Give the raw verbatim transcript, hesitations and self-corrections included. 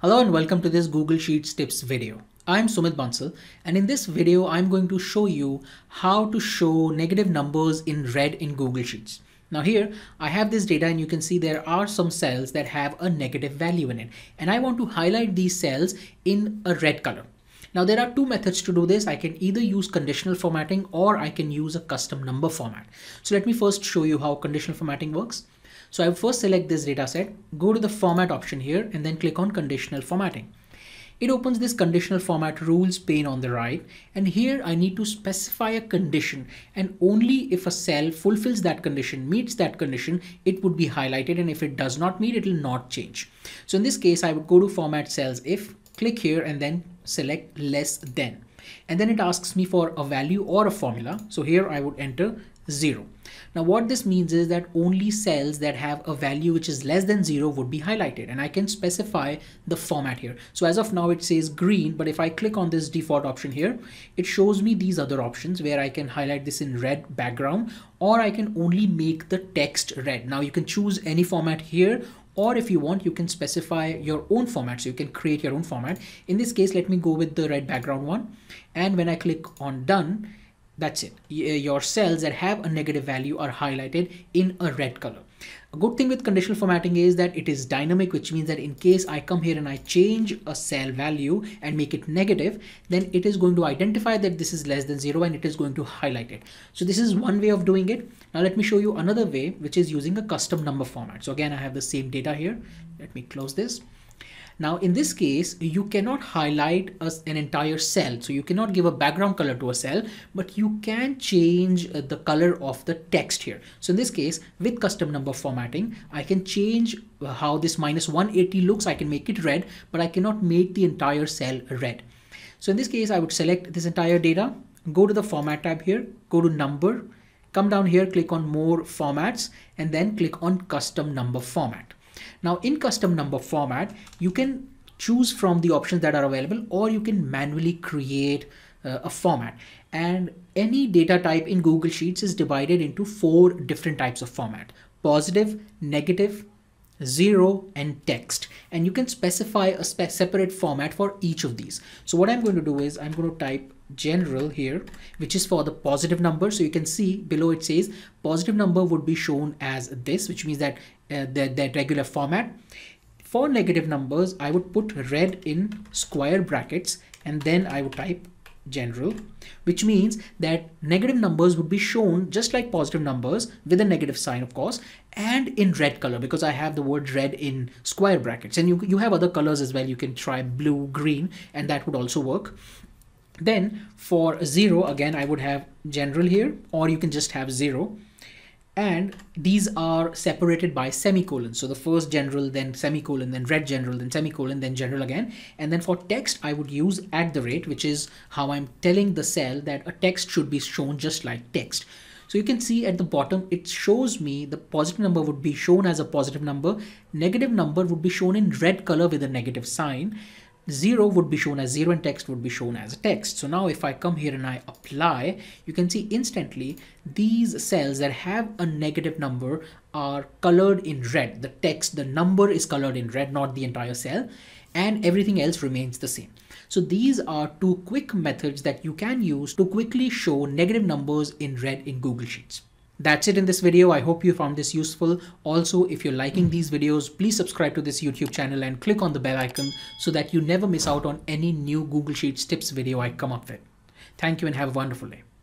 Hello and welcome to this Google Sheets tips video. I'm Sumit Bansal, and in this video I'm going to show you how to show negative numbers in red in Google Sheets. Now here I have this data and you can see there are some cells that have a negative value in it, and I want to highlight these cells in a red color. Now there are two methods to do this. I can either use conditional formatting or I can use a custom number format. So let me first show you how conditional formatting works. So I would first select this data set, go to the format option here and then click on conditional formatting. It opens this conditional format rules pane on the right, and here I need to specify a condition, and only if a cell fulfills that condition, meets that condition, it would be highlighted, and if it does not meet, it will not change. So in this case I would go to format cells if, click here and then select less than, and then it asks me for a value or a formula. So here I would enter zero. Now what this means is that only cells that have a value which is less than zero would be highlighted, and I can specify the format here. So as of now it says green, but if I click on this default option here, it shows me these other options where I can highlight this in red background, or I can only make the text red. Now you can choose any format here, or if you want you can specify your own format, so you can create your own format. In this case let me go with the red background one, and when I click on done, that's it. Your cells that have a negative value are highlighted in a red color. A good thing with conditional formatting is that it is dynamic, which means that in case I come here and I change a cell value and make it negative, then it is going to identify that this is less than zero and it is going to highlight it. So this is one way of doing it. Now let me show you another way, which is using a custom number format. So again, I have the same data here. Let me close this. Now in this case, you cannot highlight a, an entire cell. So you cannot give a background color to a cell, but you can change uh, the color of the text here. So in this case, with custom number formatting, I can change uh, how this minus one eighty looks. I can make it red, but I cannot make the entire cell red. So in this case, I would select this entire data, go to the format tab here, go to number, come down here, click on more formats, and then click on custom number format. Now in custom number format, you can choose from the options that are available, or you can manually create uh, a format. And any data type in Google Sheets is divided into four different types of format: positive, negative, zero, and text. And you can specify a spe separate format for each of these. So what I'm going to do is I'm going to type general here, which is for the positive number. So you can see below it says positive number would be shown as this, which means that uh, that, that regular format. For negative numbers, I would put red in square brackets, and then I would type general, which means that negative numbers would be shown just like positive numbers with a negative sign, of course, and in red color, because I have the word red in square brackets. And you, you have other colors as well. You can try blue, green, and that would also work. Then for zero, again, I would have general here, or you can just have zero. And these are separated by semicolons. So the first general, then semicolon, then red general, then semicolon, then general again. And then for text, I would use at the rate, which is how I'm telling the cell that a text should be shown just like text. So you can see at the bottom, it shows me the positive number would be shown as a positive number. Negative number would be shown in red color with a negative sign. Zero would be shown as zero, and text would be shown as a text. So now if I come here and I apply, you can see instantly these cells that have a negative number are colored in red. The text, the number is colored in red, not the entire cell, and everything else remains the same. So these are two quick methods that you can use to quickly show negative numbers in red in Google Sheets. That's it in this video. I hope you found this useful. Also, if you're liking these videos, please subscribe to this YouTube channel and click on the bell icon so that you never miss out on any new Google Sheets tips video I come up with. Thank you and have a wonderful day.